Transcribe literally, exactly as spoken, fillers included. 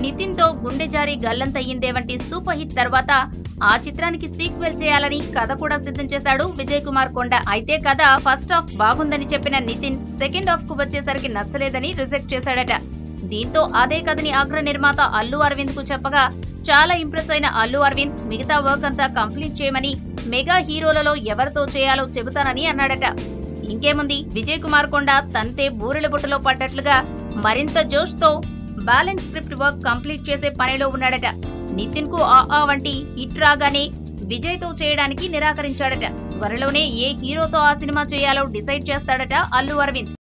నితిన్ తో గుండె జారి గల్లంతయ్యిందే వంటి సూపర్ హిట్ తర్వాత ఆ చిత్రానికి సీక్వెల్ చేయాలని కథ కూడా సిద్ధం చేశాడు విజయ్ కుమార్ కొండ. అయితే కథ ఫస్ట్ హాఫ్ బాగుందని చెప్పిన నితిన్ సెకండ్ హాఫ్ కు వచ్చేసరికి నచ్చలేదని రిజెక్ట్ చేశాడట. దీంతో అదే కథని అగ్ర నిర్మాత అల్లు అరవింద్ కు చెప్పగా చాలా ఇంప్రెస్ అయిన అల్లు అరవింద్ మిగతా వర్క్ అంతా కంప్లీట్ చేయమని మెగా హీరోలలో ఎవరితో చేయాలో చెబుతానని అన్నాడట. ఇంకేముంది, విజయ్ కుమార్ కొండ తంతే బూరెల బుట్టలో పడ్డట్లుగా మరింత జోష్ తో బ్యాలెన్స్ స్క్రిప్ట్ వర్క్ కంప్లీట్ చేసే పనిలో ఉన్నాడట. నితిన్ కు ఆ ఆ వంటి హిట్ రాగానే విజయ్ తో చేయడానికి నిరాకరించాడట. త్వరలోనే ఏ హీరోతో ఆ సినిమా చేయాలో డిసైడ్ చేస్తాడట అల్లు అరవింద్.